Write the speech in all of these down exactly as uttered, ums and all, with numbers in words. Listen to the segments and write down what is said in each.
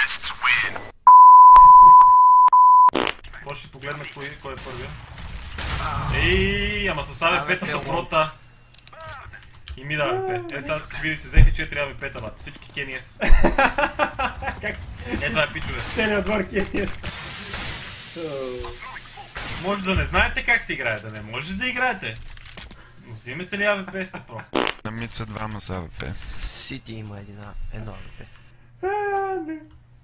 Може ще погледна кой, кой е първия. Ей, ама с А В П-та са прота. И ми да А В П. Е, сега ще видите, взеха четири А В П-та, бат. Всички Кени Ес. Как? Е, това е пичове. Целият двор Кени Ес. Може да не знаете как се играе, да не може да играете. Но взимате ли А В П сте про? На мид са двама с А В П. Сити има една, едно А В П. Ааа, не.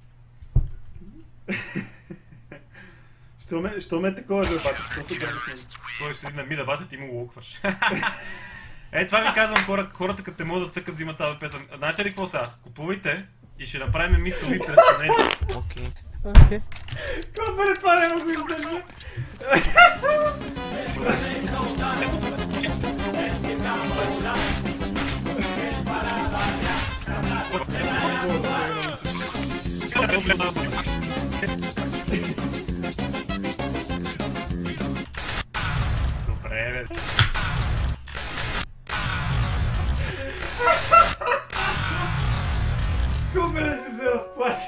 Що ме, що ме е такова да бата? Що се гледаш на... Той седи на мида бата, ти му локваш. Е, това ви казвам, хора, хората като те могат да цъкат взимат А В П-та. Знаете ли какво сега? Купувайте и ще направим митови през панели. Окей. Окей. Копеле, това няма го издържа. Добре, бе. Копеле ще се разплаче.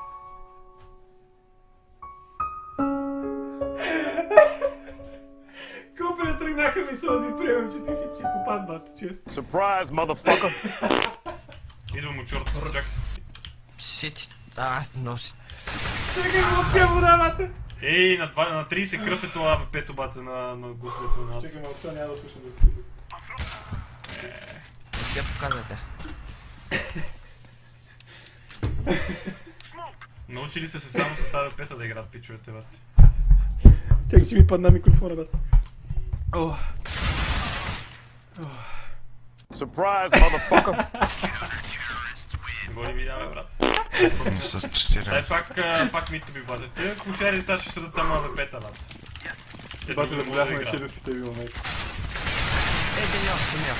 Копеле, тръгнаха ми сълзи, приемам, че ти си психопат, бата, честно. Surprise, motherfucker! Идвам от чорта, чакай. Сити. А, аз носи. Чакай, мълския вода, бата! Ей, на, на трийсет кръв е това А В П-то, бата, на, на гостовеционалното. Чакай, мълкта, няма да слушам да се купи. Не се показвате. Научили са се само с А В П-та да играят пичовете, бата. Чакай, че ми падна микрофона, бата. Ох. Surprise, motherfucker! Не го ли видяме, брат? Не са стресирали. Дай пак, пак мито би бата. Те кошери сега ще съдат само А В П-та, бата. Бата да голяхме на челюстите ви момент. Е, Денял, Денял.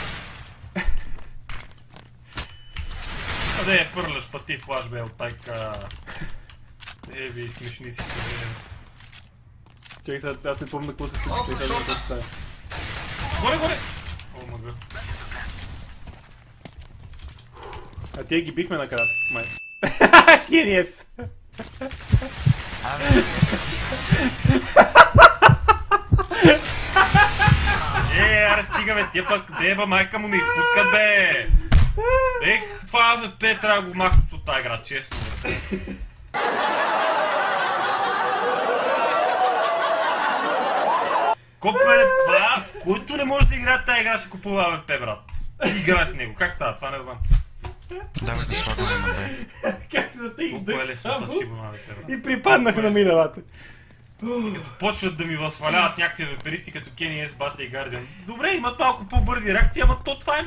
Къде я пърляш пъти флаш, бе, от тайка... Е, ви смешни си, бе. Чакай сега, аз не помня какво се случи, чакай сега да стане. Горе, горе! О, мъга. А тия ги бихме накратко, май. Кени Ес! Е, аре стига, бе, тия пък деба майка му не изпускат, бе! Ех, това А В П трябва да го махнат от тази игра, честно, бе. Копе, това, който не може да играе тази игра, си купува А В П, брат. Играй с него, как става, това не знам. Давай да слагаме на Б. Как се затих Колко е дъх лесно само да шибо на А В П, брат. и припаднах на миналата. Почват да ми възхваляват някакви веперисти като Кени Ес, Бата и Гардиан. Добре, имат малко по-бързи реакции, ама то това е...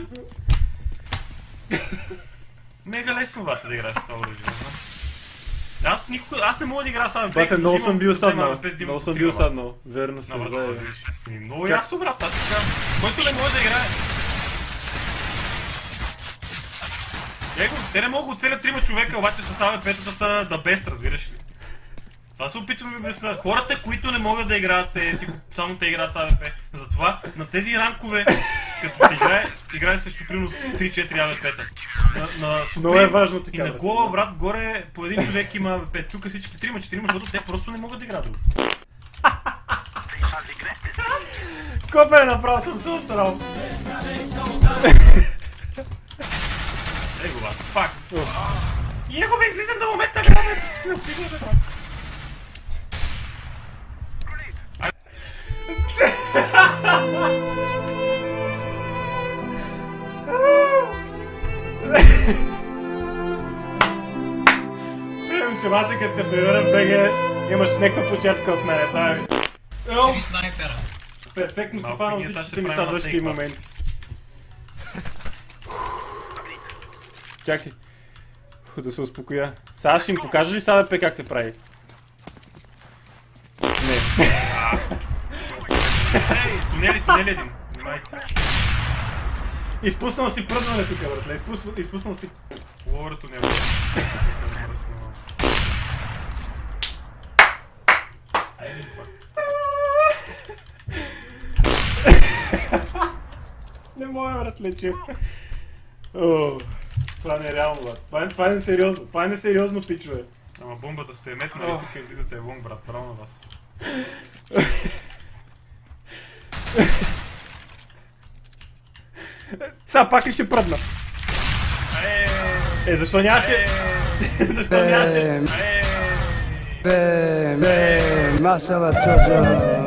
Мега лесно, бата, да играеш с това оръжие, не Аз никога, аз не мога да игра с А В П. Бата, много съм бил саднал, много съм бил саднал, верно се, да. Много ясно, брат, аз така, който не може да играе. Его, те не могат да оцелят трима човека, обаче с А В П-тата са да бест, разбираш ли? Това се опитвам да обясня. Хората, които не могат да играят Си Ес, само те играят с А В П. Затова на тези ранкове, като се играе, играе срещу примерно три-четири А В П-та. На, на много е важно така. И на глава, брат, горе по един човек има А В П. Тук всички трима-четирима, защото те просто не могат да играят. Копе, направо съм се осрал. Его, брат, фак. И его бе, излизам до момента, грабе. Приемам, че бата, като се превърна в БГ, имаш някаква почерпка от мене, знаем. Три снайпера. Перфектно си фанал всичките ми следващи моменти. Чакай. Да се успокоя. Сега ще им покажа ли с А В П как се прави? Не. Ей, тунели, тунели един. Внимайте. Изпуснал си пръдване тук, братле. Изпуснал, изпуснал си... Ловър тунел. Не мога, братле, честно. Това не е реално, брат. Това е, това е несериозно. Това е несериозно, пичове. Ама бомбата сте е метнали, Ох. тук и влизате лонг, брат, право на вас. Сега пак ли ще пръдна? Е, Е, защо нямаше? Защо нямаше? Бе, машала чужо.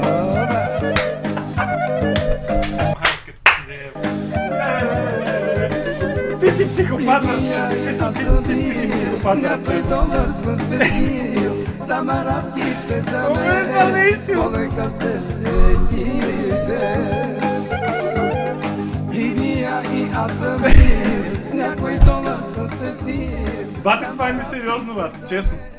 Ти си психопат, брат. Мисля, ти, ти, ти си психопат, брат, честно. Обе, това не е истина. Бате, това е несериозно, брат, честно.